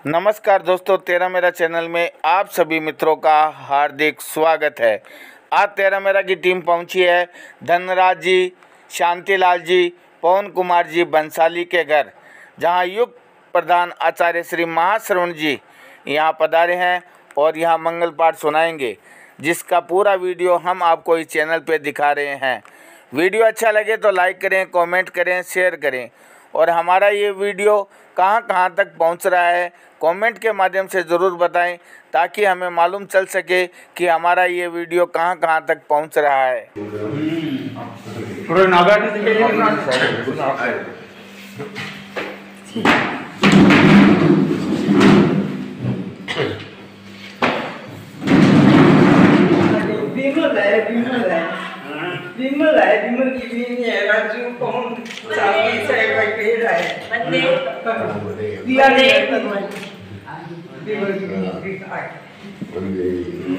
नमस्कार दोस्तों, तेरा मेरा चैनल में आप सभी मित्रों का हार्दिक स्वागत है। आज तेरा मेरा की टीम पहुंची है धनराज जी, शांतिलाल जी, पवन कुमार जी बंसाली के घर, जहां युग प्रधान आचार्य श्री महाश्रवण जी यहां पधारे हैं और यहां मंगल पाठ सुनाएंगे, जिसका पूरा वीडियो हम आपको इस चैनल पे दिखा रहे हैं। वीडियो अच्छा लगे तो लाइक करें, कमेंट करें, शेयर करें और हमारा ये वीडियो कहाँ कहाँ तक पहुँच रहा है कमेंट के माध्यम से ज़रूर बताएं, ताकि हमें मालूम चल सके कि हमारा ये वीडियो कहाँ कहाँ तक पहुँच रहा है। विमल की भी है राजू कौन साथी से बैठे रहे बंदे दिया ले विमल की भी है बंदे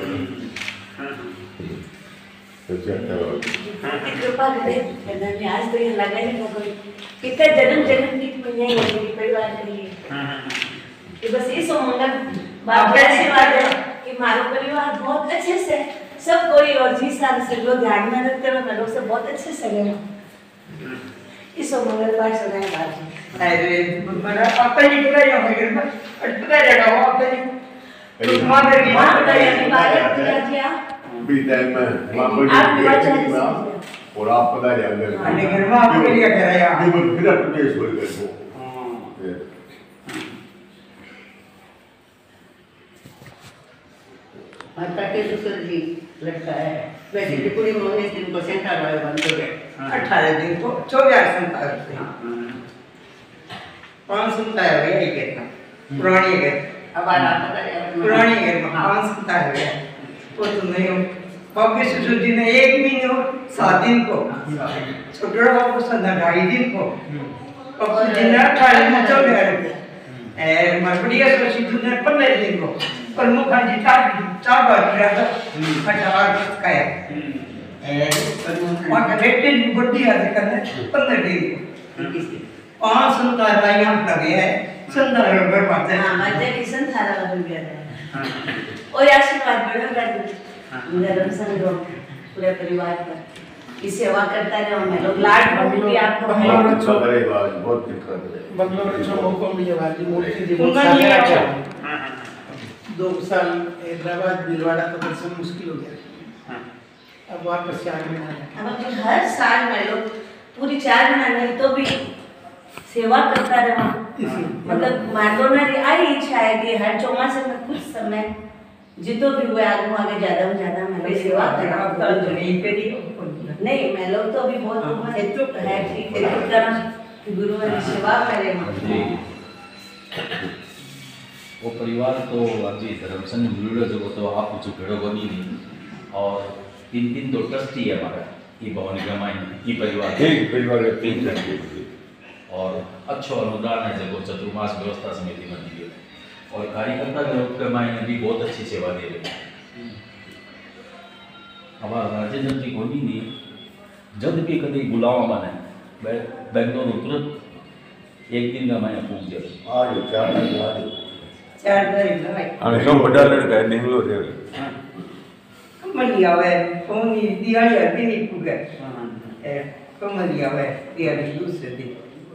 कृपा करे मैंने आज तो ये लगा ही नहीं कोई कितना जन्म की पुण्य है मेरे परिवार के लिए। ये बस ये सो मंगल बात आशीर्वाद है कि हमारा परिवार बहुत अच्छे से सब कोई और जी साल से जो ध्यान में रखते हुए मैं लोग से बहुत अच्छे से गए इस मंगलवार सुनाए बात अरे बड़ा पापा जी पूरा यहाँ है ना पता लगा वो पापा जी मां मेरी मां की बात किया जी भी टाइम में वहां पर और आप पता है अंदर अरे घर में आपके लिए कह रहा है ये फिर प्रदेश बोल कर वो माता के ससुर जी लड़का है वैसे भी पूरी 19 दिन को सेंटर वाले बंद हो गए 18 दिन को 24 सुनता है कौन सुनता है भैया ये कहता पुरानी है अब आ रहा था पुरानी है कौन सुनता है भैया वो तो नहीं हो बाबू ससुर जी ने 1 महीने और 7 दिन को छोटे बाबू संधा 2.5 दिन को बाबू जी ने 18 दिन चल गए और मरबड़िया ससुर जी ने 15 दिन को पर मुखा जी चार बार किया था 18 का है और कलेक्टर जी बड़ी है करने 15 दिन पांच सुनता है यहाँ लगे है सुंदर गड़बड़ बात है हां मजे किसन थारा बन गया है और आशीर्वाद बढ़ो कर दो मेरा संग पूरे परिवार पर की सेवा करता रहे मैं लोग लाड भी आपको अच्छा करे बहुत दिक्कत है बंगलोर में मौका मिले वाली मूर्ति दी उनका 2 साल हैदराबाद भिलवाड़ा का दर्शन मुश्किल हो गया। अब वापस 4 महीना अब हर साल में लोग पूरी 4 महीना नहीं तो भी सेवा करता रहा। मतलब मानोना री आई इच्छा है कि हर चौमासे में कुछ समय जितो भी हुए आगे ज्यादा मैं सेवा करना नहीं मैं लोग तो अभी बहुत इच्छुक है कि गुरु की सेवा करें। वो परिवार तो अभी धर्मसंघ मिलूड़ा जो तो आप कुछ भेड़ो बनी नहीं और 3 तो ट्रस्टी है हमारा ये भवन गमाई ये परिवार एक परिवार के 3 लड़के और अच्छो अनुदान है जब चतुर्मास व्यवस्था समिति में दी और कार्यकर्ता गमाई ने भी बहुत अच्छी सेवा दे रही है। हमारा राजेंद्र जी गोनी ने जब भी कभी बुलावा माने बेंगलोर तुरंत 1 दिन का मैं पूछ दिया आज 4 दिन आज 4 दिन भाई अरे कम बड़ा लड़का है बेंगलोर से कमलिया है कौन दिवाली आती नहीं पूगा कमलिया है दिवाली दूसरे दिन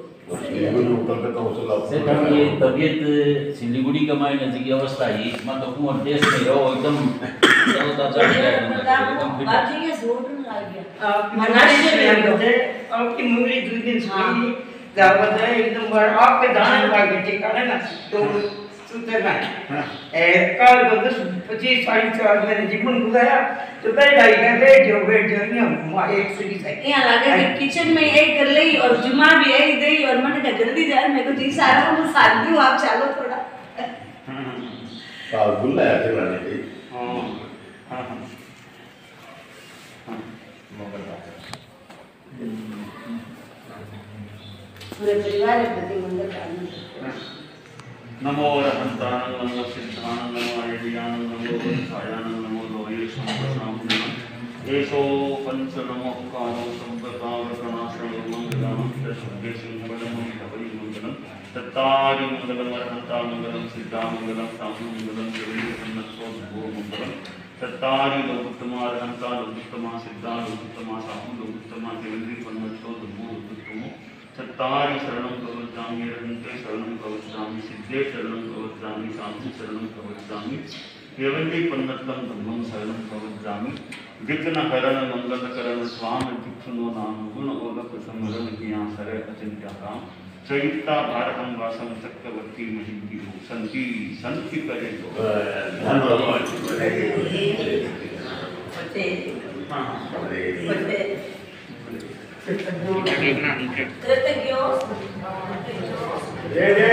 ये तबीयत सिलीगुड़ी का मायने की अवस्था ही मैं तो कुछ देश में रहो एकदम तरोताजा एकदम फिट आज ये जोर न लग गया आपकी मुंगली 2 दिन सोई दावत है एकदम बड़ा आपके दाने भाग ठिकाना ना तो सुतर ना कल को 25 4:30 मैंने जीवन गुजारा तो पहले ढाई का बैठ जाओ यहाँ एक सीढ़ी से यहाँ लगे कि किचन में यही कर ली और जुमा भी यही दे और मैंने कहा जल्दी जाए मेरे को जी सारा मैं साथ दूँ आप चलो थोड़ा काल बुला है बनाने की पूरे परिवार के प्रति मंगल कामना नमो अरहंतानं नमो सिद्धानं नमो आयर्यानं नमो वत्सायानं नमो लोये संवत्सरां एषो पंचनमोक्कारो संप्रतावकनाशनो मंगलम तस्देशंगलम भवै मंगलम तत्तारि मंगलम अरहंता मंगलम सिद्धा मंगलम साधु मंगलम जगन्नाथो भो मंगलम तत्तारि लोकोत्तमा अरहंता लोकोत्तमा सिद्धा लोकोत्तमा साधु लोकोत्तमा जगन्नाथो भो लोकोत्तमो तत्तारि शरणं कवचामि अरहंते शरणं कवचामि सिद्धे शरणं कवचामि साधु शरणं कवचामि केवली पन्नतम धम्मं शरणं कवचामि विघ्न हरण मंगल करण स्वामी भिक्षुनो नाम गुण ओलक समरण किया सरे अचिंत्य काम चैता भारतम वासम चक्रवर्ती महिंदी संति संति करे तो कृतज्ञ